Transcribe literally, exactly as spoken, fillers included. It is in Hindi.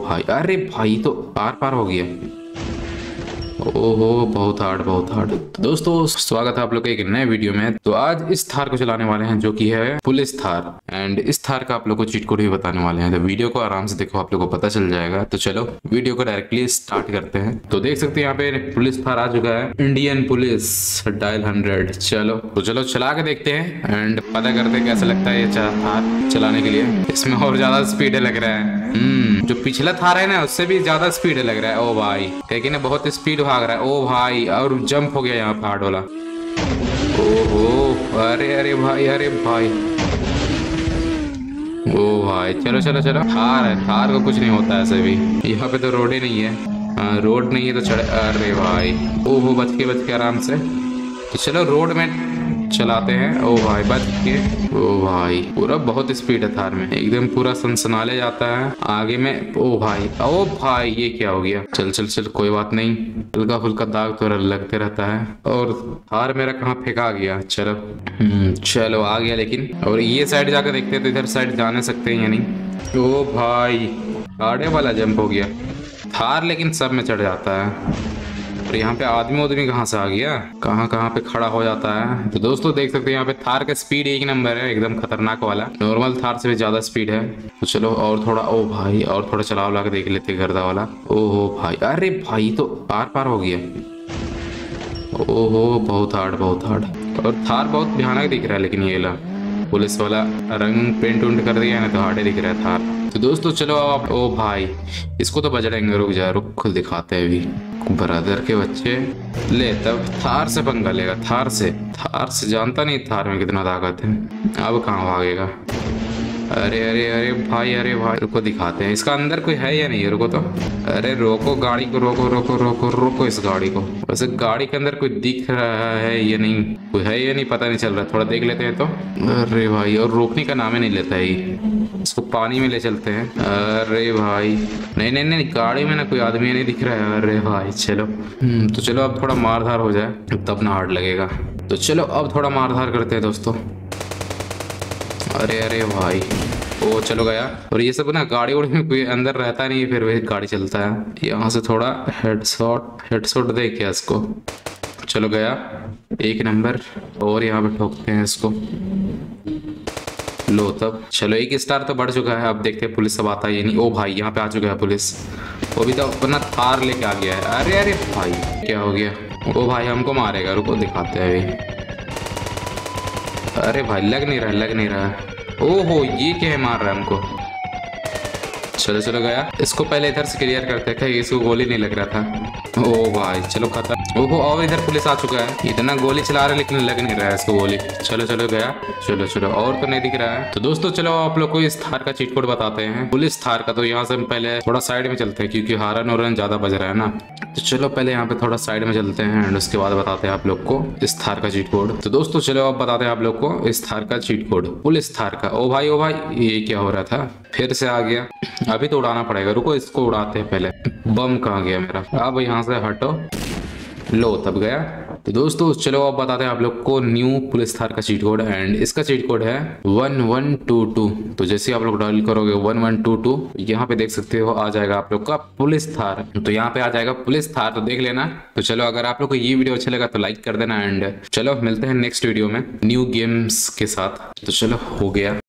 भाई, अरे भाई तो पार पार हो गया। ओहो, बहुत हार्ड बहुत हार्ड। तो दोस्तों स्वागत है आप लोग के एक नए वीडियो में। तो आज इस थार को चलाने वाले हैं जो कि है पुलिस थार, एंड इस थार का आप लोग को चीट कोड भी बताने वाले हैं। तो वीडियो को आराम से देखो, आप लोग को पता चल जाएगा। तो चलो वीडियो को डायरेक्टली स्टार्ट करते हैं। तो देख सकते हैं यहाँ पे पुलिस थार आ चुका है, इंडियन पुलिस डायल हंड्रेड। चलो तो चलो चला के देखते हैं एंड पता करते हैं कैसा लगता है ये थार चलाने के लिए। इसमें और ज्यादा स्पीड लग रहा है, हम्म जो पिछला थार है ना उससे भी ज्यादा स्पीड लग रहा है। ओ भाई लेकिन ना बहुत स्पीड भाग रहा है। ओ भाई और जंप हो गया यहाँ पहाड़ वाला। ओहो, अरे अरे भाई, अरे भाई, ओ भाई चलो चलो चलो। थार है, थार को कुछ नहीं होता ऐसे भी। यहाँ पे तो रोड ही नहीं है। आ, रोड नहीं है तो चढ़े। अरे भाई ओहो, बच के बच के आराम से। तो चलो रोड में चलाते हैं। ओ भाई बच के। ओ भाई पूरा बहुत स्पीड है थार में, एकदम पूरा सनसनाले जाता है आगे में। ओ भाई, ओ भाई ये क्या हो गया। चल चल चल कोई बात नहीं, हल्का फुल्का दाग तो लगते रहता है। और थार मेरा कहाँ फेंका गया। चलो चलो आ गया लेकिन। और ये साइड जाकर देखते हैं तो इधर साइड जाने सकते हैं या नहीं। ओ भाई आड़े वाला जंप हो गया थार, लेकिन सब में चढ़ जाता है। और यहाँ पे आदमी उदमी कहाँ से आ गया, कहाँ कहाँ पे खड़ा हो जाता है। तो दोस्तों देख सकते हैं यहाँ पे थार का स्पीड एक नंबर है, एकदम खतरनाक वाला। नॉर्मल थार से भी ज्यादा स्पीड है। तो चलो और थोड़ा, ओ भाई और थोड़ा चला उला के देख लेते हैं गर्दा वाला। ओहो भाई, अरे भाई तो पार पार हो गया। ओहो बहुत हार्ड बहुत हार्ड। और थार बहुत भयानक दिख रहा है, लेकिन ये ला पुलिस वाला रंग पेंट उंट कर दिया ना तो हार्ड दिख रहा है थार। तो दोस्तों चलो आप, ओ भाई इसको तो बजड़ेंगे, रुक जा रुक खुद दिखाते हैं अभी। ब्रदर के बच्चे ले, तब थार से पंगा लेगा। थार से थार से जानता नहीं थार में कितना ताकत है। अब कहाँ भागेगा। अरे अरे अरे भाई, अरे भाई रुको दिखाते हैं इसका अंदर कोई है या नहीं है। रुको तो, अरे रोको गाड़ी को, रोको रोको रोको रोको इस गाड़ी को। वैसे गाड़ी के अंदर कोई दिख रहा है या नहीं, कोई है या नहीं पता नहीं चल रहा। थोड़ा देख लेते हैं तो। अरे भाई और रोकने का नाम ही नहीं लेता है, इसको पानी में ले चलते हैं। अरे भाई नहीं नहीं नहीं, गाड़ी में ना कोई आदमी नहीं दिख रहा है। अरे भाई चलो तो चलो अब थोड़ा मारधार हो जाए तब ना हार्ड लगेगा। तो चलो अब थोड़ा मारधार करते हैं दोस्तों। अरे अरे भाई ओ चलो गया। और ये सब ना गाड़ी उड़ी में कोई अंदर रहता नहीं है, फिर वही गाड़ी चलता है। यहाँ से थोड़ा हेडशॉट हेडशॉट दे क्या इसको। चलो गया एक नंबर। और यहाँ पे ठोकते हैं इसको। लो तब चलो एक स्टार तो बढ़ चुका है। अब देखते हैं पुलिस सब आता है ये नहीं। ओ भाई यहाँ पे आ चुका है पुलिस, वो भी तो अपना थार लेके आ गया है। अरे अरे भाई क्या हो गया। ओ भाई हमको मारेगा, रुको दिखाते हैं अभी। अरे भाई लग नहीं रहा लग नहीं रहा। ओहो ये क्या है, मार रहा है हमको। चलो चलो गया। इसको पहले इधर से क्लियर करते हैं, इसको गोली नहीं लग रहा था। ओ भाई चलो खत्म। ओहो और इधर पुलिस आ चुका है। इतना गोली चला रहा है लेकिन लग नहीं रहा है इसको गोली। चलो चलो गया। चलो चलो और तो नहीं दिख रहा है। तो दोस्तों चलो आप लोग को इस थार का चीट कोड बताते हैं, पुलिस थार का। तो यहाँ से हम पहले थोड़ा साइड में चलते हैं क्योंकि हारन और ज्यादा बज रहा है ना। तो चलो पहले यहाँ पे थोड़ा साइड में चलते हैं एंड उसके बाद बताते हैं आप लोग को इस थार का चीट कोड। तो दोस्तों चलो अब बताते हैं आप लोग को इस थार का चीट कोड, पुलिस थार का। ओ भाई ओ भाई ये क्या हो रहा था, फिर से आ गया। अभी तो उड़ाना पड़ेगा, रुको इसको उड़ाते हैं पहले। बम कहाँ गया मेरा। अब यहाँ से हटो, लो तब गया। तो दोस्तों चलो अब बताते हैं आप लोग को न्यू पुलिस थार का चीट कोड, एंड इसका चीट कोड है वन वन टू टू। तो जैसे आप लोग डायल करोगे वन वन टू टू, यहाँ पे देख सकते हो आ जाएगा आप लोग का पुलिस थार। तो यहाँ पे आ जाएगा पुलिस थार, तो देख लेना। तो चलो अगर आप लोग को ये वीडियो अच्छा लगा तो लाइक कर देना, एंड चलो मिलते हैं नेक्स्ट वीडियो में न्यू गेम्स के साथ। तो चलो हो गया।